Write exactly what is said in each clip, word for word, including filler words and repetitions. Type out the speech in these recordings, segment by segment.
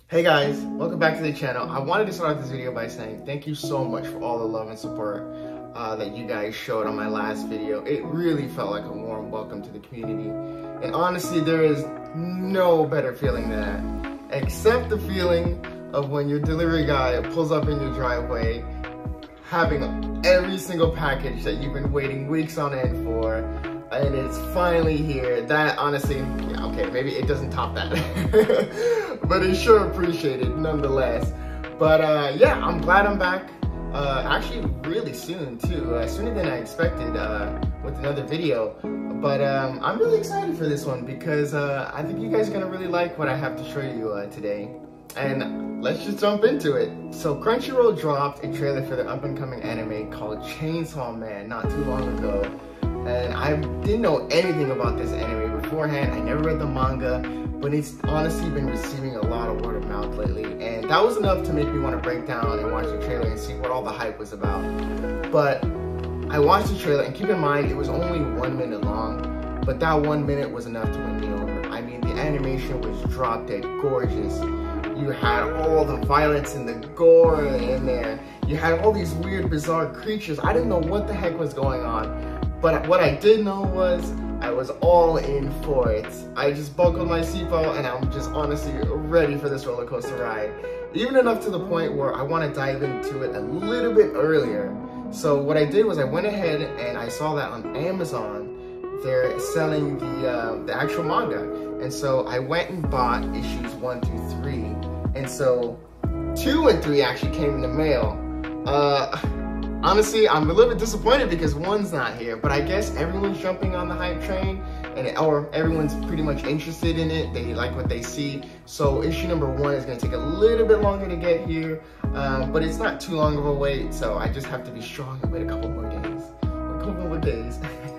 Hey guys, welcome back to the channel. I wanted to start off this video by saying thank you so much for all the love and support uh, that you guys showed on my last video. It really felt like a warm welcome to the community. And honestly, there is no better feeling than that. Except the feeling of when your delivery guy pulls up in your driveway, having every single package that you've been waiting weeks on end for, and it's finally here. That honestly, yeah, okay, maybe it doesn't top that, but it's sure appreciated nonetheless. But uh, yeah, I'm glad I'm back. Uh, actually, really soon too, uh, sooner than I expected uh, with another video. But um, I'm really excited for this one because uh, I think you guys are gonna really like what I have to show you uh, today. And let's just jump into it. So Crunchyroll dropped a trailer for the up-and-coming anime called Chainsaw Man not too long ago. And I didn't know anything about this anime beforehand. I never read the manga, but it's honestly been receiving a lot of word of mouth lately. And that was enough to make me want to break down and watch the trailer and see what all the hype was about. But I watched the trailer, and keep in mind, it was only one minute long, but that one minute was enough to win me over. I mean, the animation was drop dead gorgeous. You had all the violence and the gore in there. You had all these weird, bizarre creatures. I didn't know what the heck was going on. But what I did know was I was all in for it. I just buckled my seatbelt and I'm just honestly ready for this roller coaster ride. Even enough to the point where I want to dive into it a little bit earlier. So what I did was I went ahead and I saw that on Amazon they're selling the uh, the actual manga. And so I went and bought issues one, two, three. And so two and three actually came in the mail. Uh, Honestly, I'm a little bit disappointed because one's not here, but I guess everyone's jumping on the hype train, and it, or everyone's pretty much interested in it. They like what they see. So issue number one is going to take a little bit longer to get here, um, but it's not too long of a wait. So I just have to be strong and wait a couple more days, a couple more days.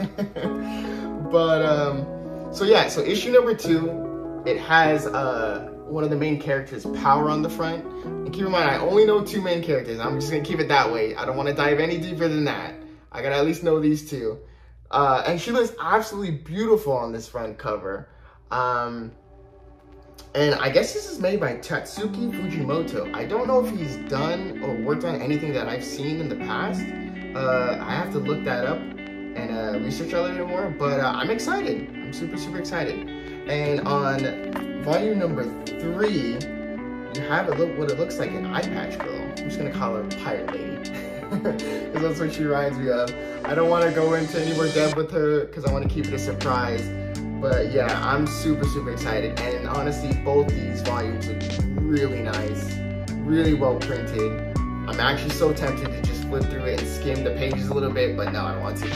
But um, so yeah, so issue number two, it has uh, one of the main characters' power on the front. And keep in mind, I only know two main characters. I'm just gonna keep it that way. I don't wanna dive any deeper than that. I gotta at least know these two. Uh, and she looks absolutely beautiful on this front cover. Um, and I guess this is made by Tatsuki Fujimoto. I don't know if he's done or worked on anything that I've seen in the past. Uh, I have to look that up and uh, research a little bit more, but uh, I'm excited. I'm super, super excited. And on volume number three, you have a look, what it looks like an eye patch girl. I'm just gonna call her Pirate Lady, because that's what she reminds me of. I don't want to go into any more depth with her because I want to keep it a surprise. But yeah, I'm super, super excited. And honestly, both these volumes look really nice, really well printed. I'm actually so tempted to just flip through it and skim the pages a little bit, but no, I don't want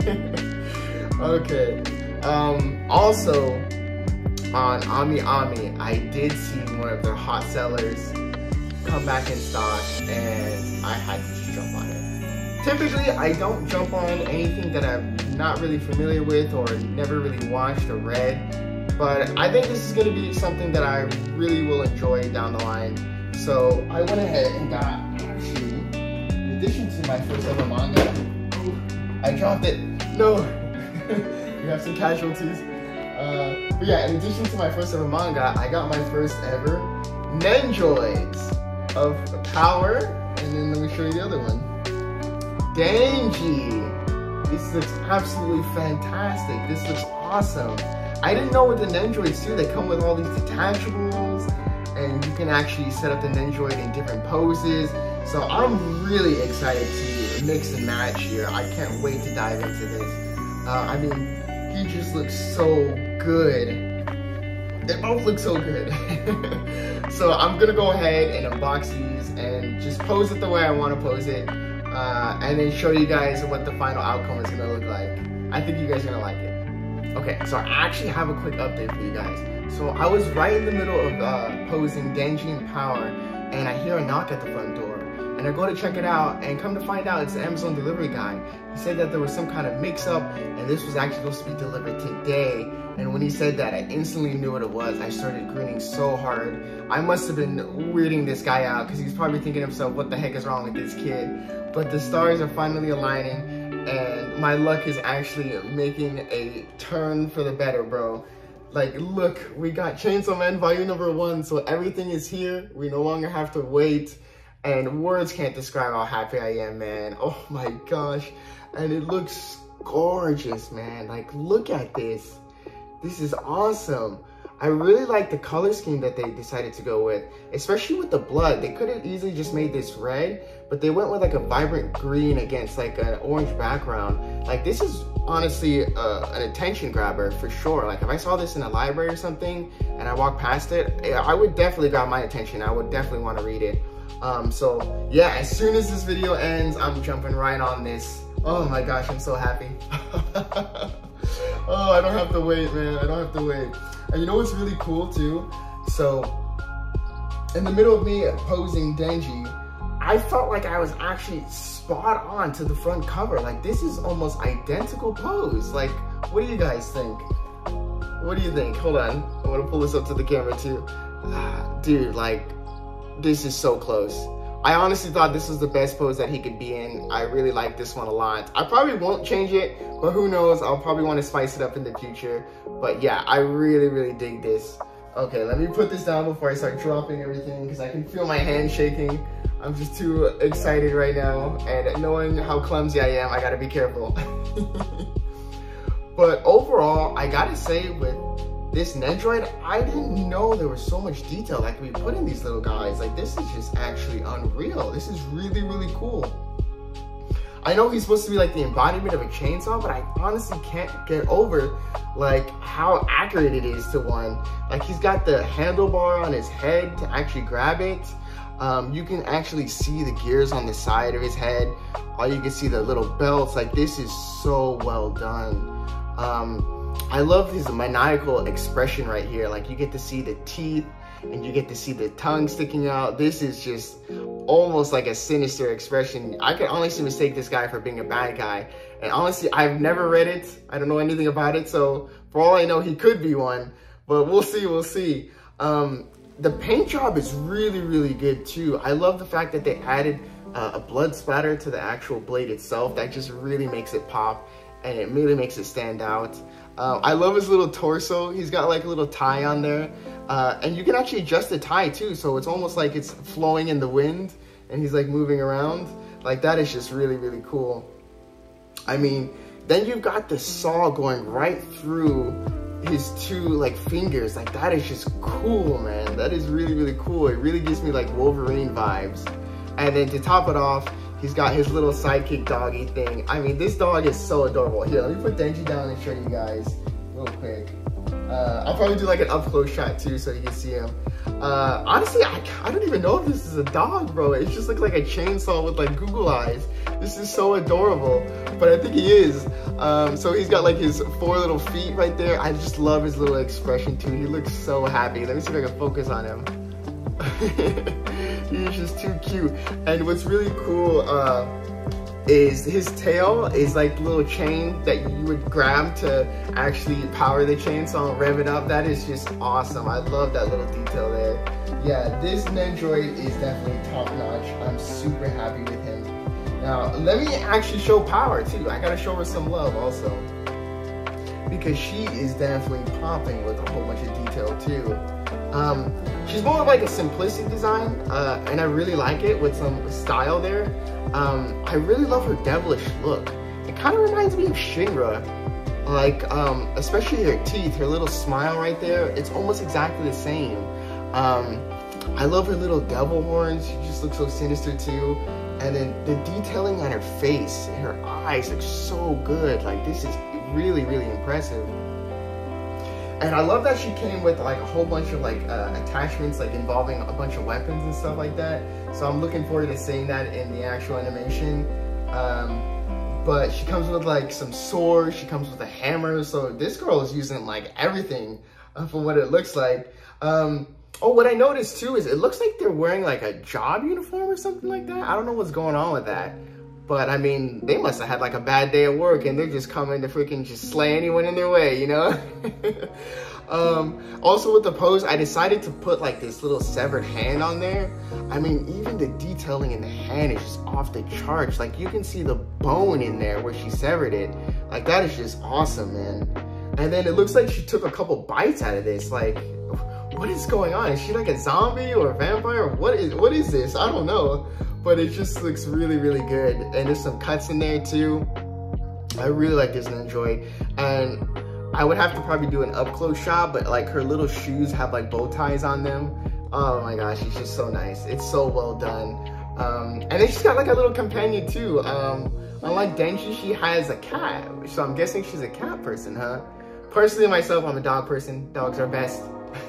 to. Okay. Um, also, on Ami Ami, I did see one of their hot sellers come back in stock, and I had to just jump on it. Typically, I don't jump on anything that I'm not really familiar with or never really watched or read, but I think this is going to be something that I really will enjoy down the line. So I went ahead and got, actually, in addition to my first ever manga, oh, I dropped it. No, we have some casualties. Uh, but yeah, in addition to my first ever manga, I got my first ever Nendoroids of Power, and then let me show you the other one. Denji! This looks absolutely fantastic. This looks awesome. I didn't know what the Nendoroids do. They come with all these detachables, and you can actually set up the Nendoroid in different poses. So I'm really excited to mix and match here. I can't wait to dive into this. Uh, I mean, he just looks so good. They both look so good. So I'm gonna go ahead and unbox these and just pose it the way I want to pose it, uh, and then show you guys what the final outcome is gonna look like. I think you guys are gonna like it. Okay, so I actually have a quick update for you guys. So I was right in the middle of uh, posing Denji in Power, and I hear a knock at the front door. And I go to check it out, and come to find out it's the Amazon delivery guy. He said that there was some kind of mix-up, and this was actually supposed to be delivered today. And when he said that, I instantly knew what it was. I started grinning so hard. I must have been weirding this guy out, because he's probably thinking to himself, what the heck is wrong with this kid? But the stars are finally aligning, and my luck is actually making a turn for the better, bro. Like, look, we got Chainsaw Man volume number one, so everything is here. We no longer have to wait, and words can't describe how happy I am, man. Oh my gosh, and it looks gorgeous, man. Like, look at this. This is awesome. I really like the color scheme that they decided to go with, especially with the blood. They could have easily just made this red, but they went with like a vibrant green against like an orange background. Like, this is honestly uh, an attention grabber for sure. Like, if I saw this in a library or something and I walked past it, I would definitely grab my attention. I would definitely want to read it. Um, so yeah, as soon as this video ends, I'm jumping right on this. Oh my gosh, I'm so happy. Oh, I don't have to wait, man. I don't have to wait. And you know what's really cool too? So, in the middle of me posing Denji, I felt like I was actually spot on to the front cover. Like, this is almost identical pose. Like, what do you guys think? What do you think? Hold on. I want to pull this up to the camera too. Ah, dude, like, this is so close. I honestly thought this was the best pose that he could be in. I really like this one a lot. I probably won't change it, but who knows? I'll probably want to spice it up in the future. But yeah, I really, really dig this. Okay, let me put this down before I start dropping everything, because I can feel my hand shaking. I'm just too excited right now, and knowing how clumsy I am, I gotta be careful. But overall, I gotta say, with this Nendoroid, I didn't know there was so much detail that could be put in these little guys. Like, this is just actually unreal. This is really, really cool. I know he's supposed to be like the embodiment of a chainsaw, but I honestly can't get over like how accurate it is to one. Like, he's got the handlebar on his head to actually grab it. Um, you can actually see the gears on the side of his head. All you can see the little belts. Like, this is so well done. Um, I love his maniacal expression right here. Like, you get to see the teeth and you get to see the tongue sticking out. This is just almost like a sinister expression. I could honestly mistake this guy for being a bad guy. And honestly, I've never read it. I don't know anything about it. So for all I know, he could be one, but we'll see, we'll see. Um, the paint job is really, really good too. I love the fact that they added uh, a blood splatter to the actual blade itself. That just really makes it pop, and it really makes it stand out. Uh, I love his little torso. He's got like a little tie on there. Uh, and you can actually adjust the tie too. So it's almost like it's flowing in the wind and he's like moving around. Like, that is just really, really cool. I mean, then you've got the saw going right through his two like fingers. Like, that is just cool, man. That is really, really cool. It really gives me like Wolverine vibes. And then to top it off, he's got his little sidekick doggy thing. I mean, this dog is so adorable. Here, let me put Denji down and show you guys real quick. Uh, I'll probably do like an up-close shot too so you can see him. Uh, honestly, I, I don't even know if this is a dog, bro. It just looks like a chainsaw with like Google eyes. This is so adorable, but I think he is. Um, so he's got like his four little feet right there. I just love his little expression too. He looks so happy. Let me see if I can focus on him. He's just too cute. And what's really cool uh, is his tail is like the little chain that you would grab to actually power the chainsaw and rev it up. That is just awesome. I love that little detail there. Yeah, this Nendoroid is definitely top notch. I'm super happy with him. Now, let me actually show Power too. I gotta show her some love also, because she is definitely popping with a whole bunch of detail too. Um, she's more of like a simplistic design, uh, and I really like it with some style there. Um, I really love her devilish look. It kind of reminds me of Shinra, like, um, especially her teeth, her little smile right there. It's almost exactly the same. Um, I love her little devil horns. She just looks so sinister too. And then the detailing on her face, her eyes look so good. Like, this is really, really impressive. And I love that she came with like a whole bunch of like uh, attachments, like involving a bunch of weapons and stuff like that. So I'm looking forward to seeing that in the actual animation. Um, but she comes with like some swords, she comes with a hammer. So this girl is using like everything uh, for what it looks like. Um, oh, what I noticed too is it looks like they're wearing like a job uniform or something like that. I don't know what's going on with that. But I mean, they must have had like a bad day at work and they're just coming to freaking just slay anyone in their way, you know? um, also with the pose, I decided to put like this little severed hand on there. I mean, even the detailing in the hand is just off the charts. Like, you can see the bone in there where she severed it. Like, that is just awesome, man. And then it looks like she took a couple bites out of this. Like, what is going on? Is she like a zombie or a vampire? Or what is what is this? I don't know. But it just looks really, really good. And there's some cuts in there too. I really like this Nendoroid. And I would have to probably do an up close shot, but like her little shoes have like bow ties on them. Oh my gosh, it's just so nice. It's so well done. Um, and then she's got like a little companion too. Um, unlike Denji, she has a cat. So I'm guessing she's a cat person, huh? Personally, myself, I'm a dog person. Dogs are best.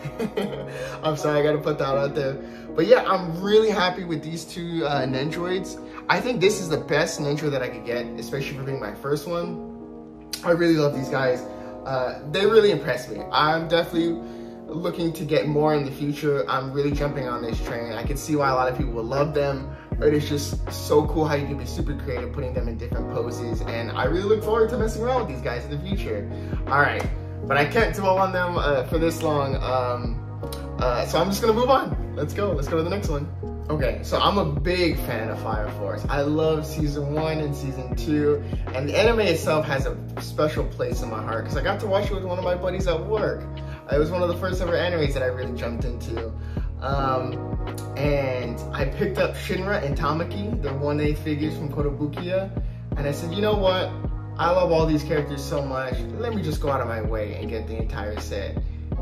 I'm sorry, I gotta put that out there. But yeah, I'm really happy with these two uh, Nendoroids. I think this is the best Nendoroid that I could get, especially for being my first one. I really love these guys. Uh, they really impress me. I'm definitely looking to get more in the future. I'm really jumping on this train. I can see why a lot of people will love them. It is just so cool how you can be super creative putting them in different poses, and I really look forward to messing around with these guys in the future. All right, but I can't dwell on them uh, for this long, um, uh, so I'm just gonna move on. Let's go, let's go to the next one. Okay, so I'm a big fan of Fire Force. I love season one and season two, and the anime itself has a special place in my heart because I got to watch it with one of my buddies at work. It was one of the first ever animes that I really jumped into. Um, and I picked up Shinra and Tamaki, the one A figures from Kotobukiya, and I said, you know what? I love all these characters so much, let me just go out of my way and get the entire set.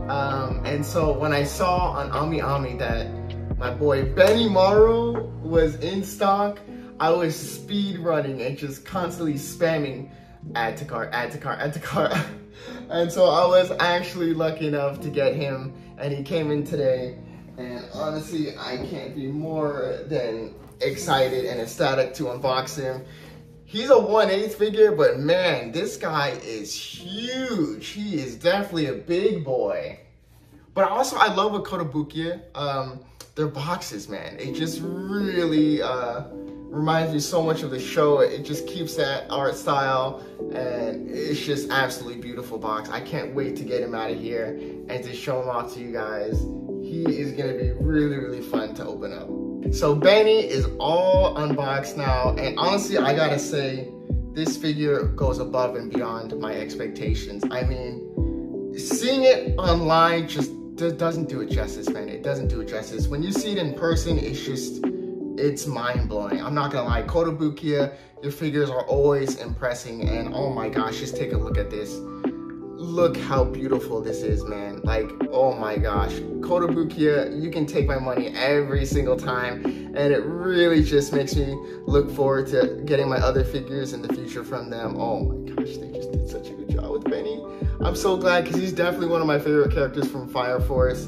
Um, and so when I saw on Ami Ami that my boy Benimaru was in stock, I was speed running and just constantly spamming add to cart, add to cart, add to cart. And so I was actually lucky enough to get him, and he came in today. And honestly, I can't be more than excited and ecstatic to unbox him. He's a one eighth figure, but man, this guy is huge. He is definitely a big boy. But also, I love with Kotobukiya, um, their boxes, man. It just really uh, reminds me so much of the show. It just keeps that art style, and it's just absolutely beautiful box. I can't wait to get him out of here and to show him off to you guys. He is gonna be really, really fun to open up. So Benny is all unboxed now, and honestly, I gotta say, this figure goes above and beyond my expectations. I mean, seeing it online just doesn't do it justice, man. It doesn't do it justice. When you see it in person, it's just, it's mind-blowing. I'm not gonna lie, Kotobukiya, your figures are always impressing, and oh my gosh, just take a look at this. Look how beautiful this is, man. Like, oh my gosh. Kotobukiya, you can take my money every single time, and it really just makes me look forward to getting my other figures in the future from them. Oh my gosh, they just did such a good job with Benny. I'm so glad, because he's definitely one of my favorite characters from Fire Force.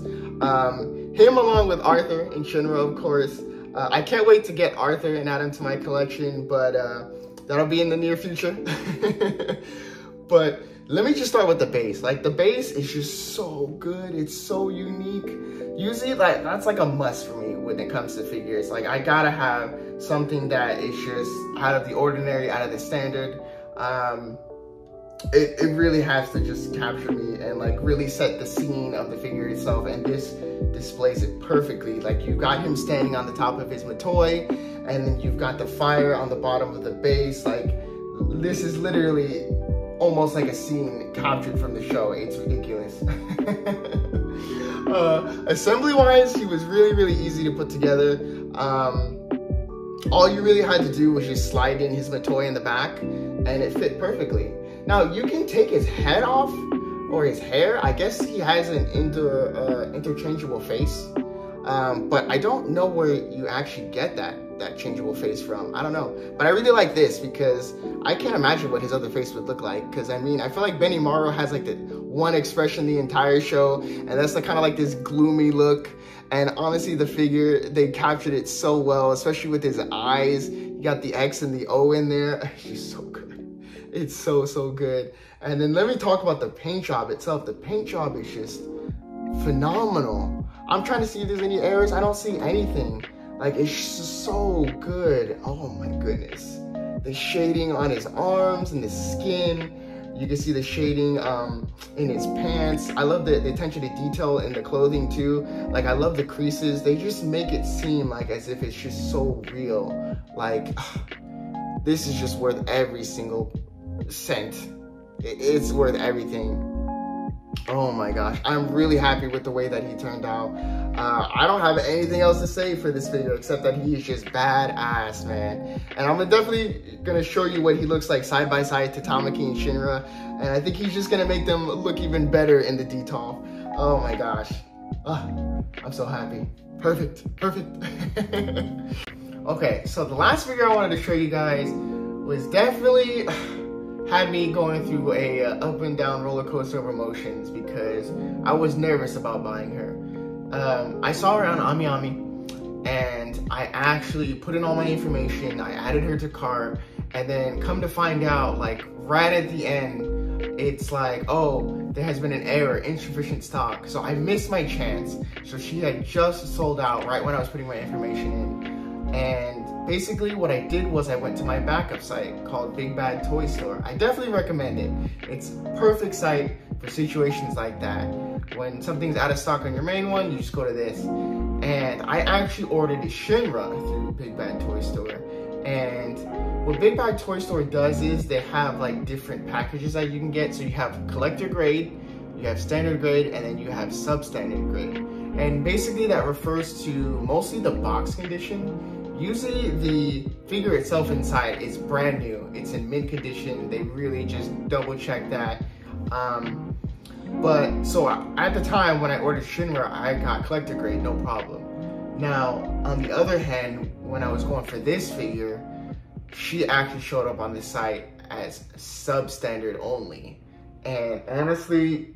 Um, him along with Arthur and Shinra, of course. Uh, I can't wait to get Arthur and add him to my collection, but uh, that'll be in the near future. But let me just start with the base. Like, the base is just so good. It's so unique. Usually, like, that's like a must for me when it comes to figures. Like, I gotta have something that is just out of the ordinary, out of the standard. Um, it, it really has to just capture me and like really set the scene of the figure itself. And this displays it perfectly. Like, you've got him standing on the top of his Matoi, and then you've got the fire on the bottom of the base. Like, this is literally almost like a scene captured from the show. It's ridiculous. uh, assembly wise, he was really, really easy to put together. Um, all you really had to do was just slide in his Matoi in the back, and it fit perfectly. Now, you can take his head off or his hair. I guess he has an inter, uh, interchangeable face, um, but I don't know where you actually get that. that changeable face from. I don't know. But I really like this because I can't imagine what his other face would look like. Because I mean, I feel like Benimaru has like the one expression the entire show, and that's like kind of like this gloomy look. And honestly, the figure, they captured it so well, especially with his eyes. You got the X and the O in there. He's so good. It's so, so good. And then let me talk about the paint job itself. The paint job is just phenomenal. I'm trying to see if there's any errors. I don't see anything. Like, it's just so good. Oh my goodness. The shading on his arms and the skin. You can see the shading um, in his pants. I love the, the attention to detail in the clothing too. Like, I love the creases. They just make it seem like as if it's just so real. Like, this is just worth every single cent. It's worth everything. Oh my gosh, I'm really happy with the way that he turned out. Uh, I don't have anything else to say for this video except that he is just badass, man. And I'm definitely gonna show you what he looks like side by side to Tamaki and Shinra. And I think he's just gonna make them look even better in the detail. Oh my gosh. Oh, I'm so happy. Perfect, perfect. Okay, so the last figure I wanted to show you guys was definitely had me going through a uh, up and down roller coaster of emotions because I was nervous about buying her. Um, I saw her on Ami Ami and I actually put in all my information. I added her to cart, and then come to find out, like right at the end, it's like, oh, there has been an error, insufficient stock. So I missed my chance. So she had just sold out right when I was putting my information in. And basically what I did was I went to my backup site called Big Bad Toy Store. I definitely recommend it. It's a perfect site for situations like that. When something's out of stock on your main one, you just go to this. And I actually ordered a Shinra through Big Bad Toy Store. And what Big Bad Toy Store does is they have like different packages that you can get. So you have collector grade, you have standard grade, and then you have substandard grade. And basically that refers to mostly the box condition. Usually the figure itself inside is brand new. It's in mint condition. They really just double check that. Um, but so at the time when I ordered Shinra, I got collector grade, no problem. Now, on the other hand, when I was going for this figure, she actually showed up on the site as substandard only. And honestly,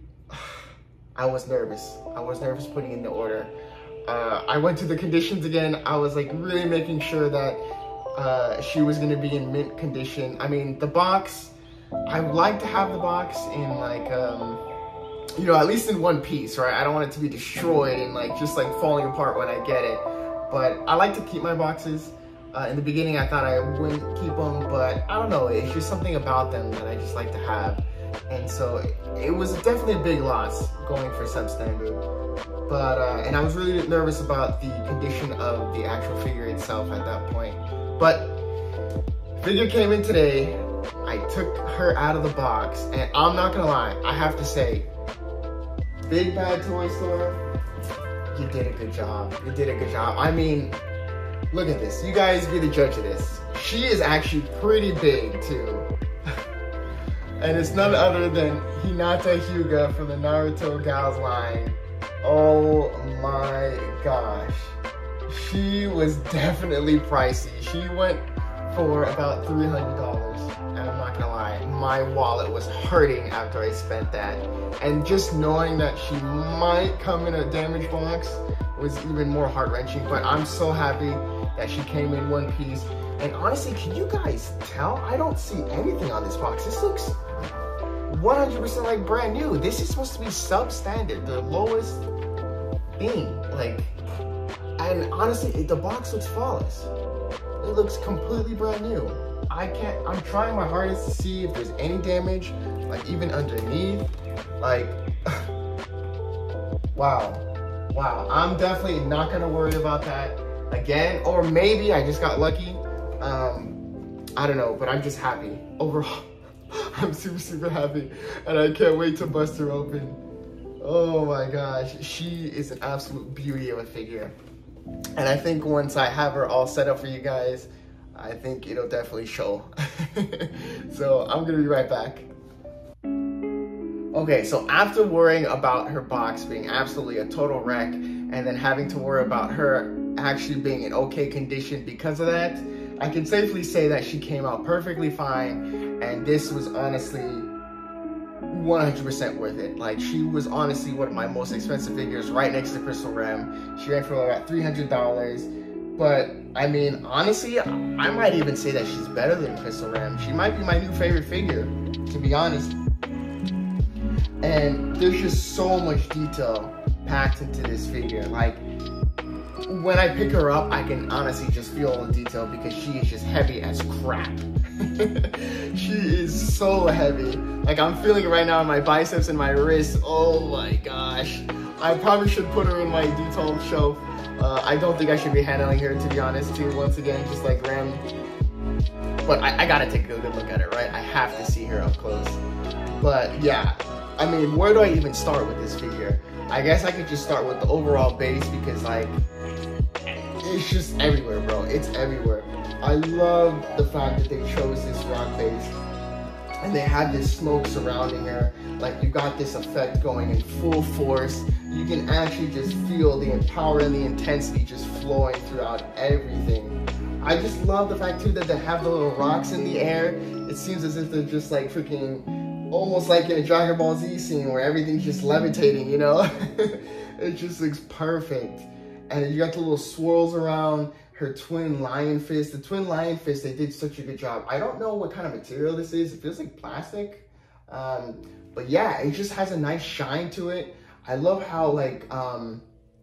I was nervous. I was nervous putting in the order. Uh, I went to the conditions again. I was like really making sure that uh, she was gonna be in mint condition. I mean, the box, I would like to have the box in like, um, you know, at least in one piece, right? I don't want it to be destroyed and like just like falling apart when I get it. But I like to keep my boxes. Uh, in the beginning, I thought I wouldn't keep them, but I don't know. It's just something about them that I just like to have. And so it, it was definitely a big loss going for substandard. But, uh, and I was really nervous about the condition of the actual figure itself at that point. But figure came in today. I took her out of the box, and I'm not gonna lie, I have to say, Big Bad Toy Store, you did a good job. You did a good job. I mean, look at this. You guys be the judge of this. She is actually pretty big too. And it's none other than Hinata Hyuga from the Naruto Gals line. Oh my gosh. She was definitely pricey. She went for about three hundred dollars. And I'm not gonna lie, my wallet was hurting after I spent that. And just knowing that she might come in a damaged box was even more heart-wrenching. But I'm so happy that she came in one piece. And honestly, can you guys tell? I don't see anything on this box. This looks one hundred percent like brand new. This is supposed to be substandard, the lowest thing. Like, and honestly, it, the box looks flawless. It looks completely brand new. I can't, I'm trying my hardest to see if there's any damage, like even underneath. Like, wow. Wow, I'm definitely not gonna worry about that again. Or maybe I just got lucky. Um, I don't know, but I'm just happy. Overall, I'm super, super happy. And I can't wait to bust her open. Oh my gosh, she is an absolute beauty of a figure. And I think once I have her all set up for you guys, I think it'll definitely show. So I'm gonna be right back. Okay, so after worrying about her box being absolutely a total wreck, and then having to worry about her actually being in okay condition because of that, I can safely say that she came out perfectly fine, and this was honestly one hundred percent worth it. Like, she was honestly one of my most expensive figures, right next to Crystal Rem. She ran for about three hundred dollars. But, I mean, honestly, I might even say that she's better than Crystal Rem. She might be my new favorite figure, to be honest. And there's just so much detail packed into this figure. Like, when I pick her up, I can honestly just feel all the detail because she is just heavy as crap. She is so heavy. Like, I'm feeling it right now in my biceps and my wrists. Oh my gosh. I probably should put her in my detail shelf. Uh, I don't think I should be handling her, to be honest, too, once again, just like Rem. But I, I gotta take a good look at her, right? I have to see her up close. But yeah, I mean, where do I even start with this figure? I guess I could just start with the overall base because like, it's just everywhere, bro. It's everywhere. I love the fact that they chose this rock base and they had this smoke surrounding her. Like you got this effect going in full force. You can actually just feel the power and the intensity just flowing throughout everything. I just love the fact too that they have the little rocks in the air. It seems as if they're just like freaking, almost like in a Dragon Ball Z scene where everything's just levitating, you know? It just looks perfect. And you got the little swirls around her twin lion fist. The twin lion fist, they did such a good job. I don't know what kind of material this is. It feels like plastic. Um, but yeah, it just has a nice shine to it. I love how like um,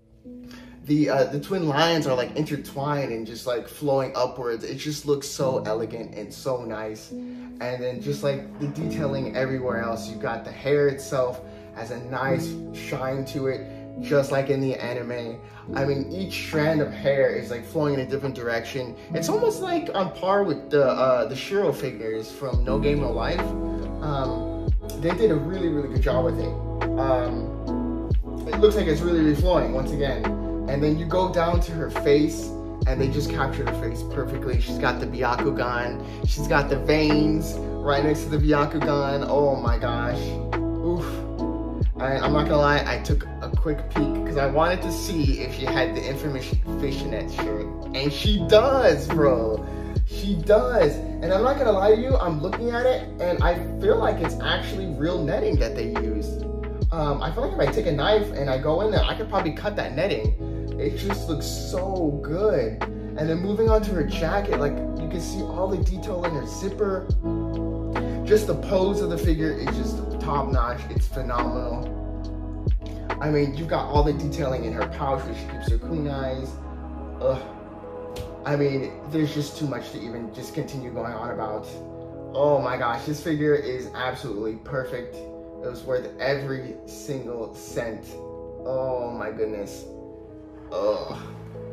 the uh, the twin lions are like intertwined and just like flowing upwards. It just looks so elegant and so nice. And then just like the detailing everywhere else. You got the hair itself has a nice shine to it, just like in the anime. I mean, each strand of hair is like flowing in a different direction. It's almost like on par with the uh, the Shiro figures from No Game No Life. Um, they did a really, really good job with it. Um, it looks like it's really, really flowing once again. And then you go down to her face and they just captured her face perfectly. She's got the Byakugan. She's got the veins right next to the Byakugan. Oh my gosh. Oof. I, I'm not gonna lie, I took a quick peek because I wanted to see if she had the infamous fishnet shirt. And she does, bro. She does. And I'm not gonna lie to you, I'm looking at it and I feel like it's actually real netting that they used. Um, I feel like if I take a knife and I go in there, I could probably cut that netting. It just looks so good. And then moving on to her jacket, like you can see all the detail in her zipper. Just the pose of the figure is just top notch. It's phenomenal. I mean, you've got all the detailing in her pouch where she keeps her kunais. Ugh. I mean, there's just too much to even just continue going on about. Oh my gosh, this figure is absolutely perfect. It was worth every single cent. Oh my goodness. Oh.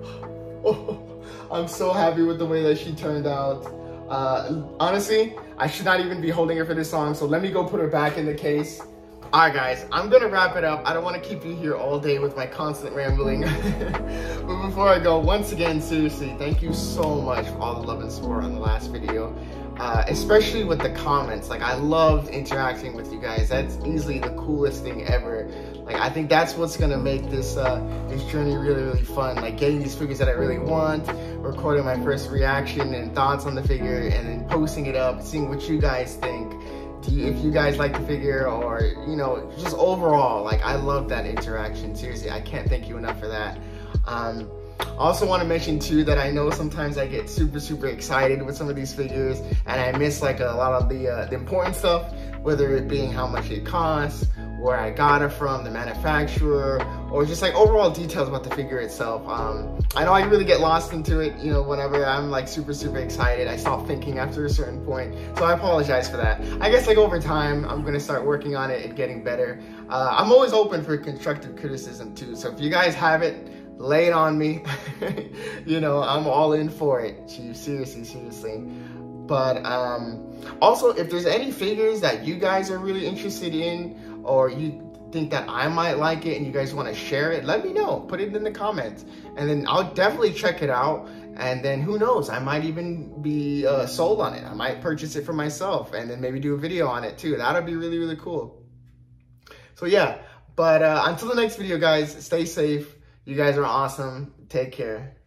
Oh, I'm so happy with the way that she turned out. Uh, honestly, I should not even be holding her for this song, so let me go put her back in the case. Alright guys, I'm gonna wrap it up. I don't want to keep you here all day with my constant rambling. But before I go, once again, seriously, thank you so much for all the love and support on the last video. Uh, especially with the comments. Like, I loved interacting with you guys. That's easily the coolest thing ever. Like, I think that's what's gonna make this uh, this journey really, really fun. Like, getting these figures that I really want, recording my first reaction and thoughts on the figure, and then posting it up, seeing what you guys think. Do you, if you guys like the figure, or, you know, just overall, like, I love that interaction. Seriously, I can't thank you enough for that. Um, I also want to mention too that I know sometimes I get super, super excited with some of these figures, and I miss like a lot of the, uh, the important stuff, whether it being how much it costs, where I got it from, the manufacturer, or just like overall details about the figure itself. Um, I know I really get lost into it, you know, whenever I'm like super, super excited. I stop thinking after a certain point, so I apologize for that. I guess like over time, I'm gonna start working on it and getting better. Uh, I'm always open for constructive criticism too, so if you guys have it, lay it on me. You know, I'm all in for it, Chief. Seriously, seriously. But um, also, if there's any figures that you guys are really interested in, or you think that I might like it and you guys want to share it, let me know. Put it in the comments. And then I'll definitely check it out. And then who knows, I might even be uh, sold on it. I might purchase it for myself and then maybe do a video on it too. That'll be really, really cool. So yeah, but uh, until the next video, guys, stay safe. You guys are awesome. Take care.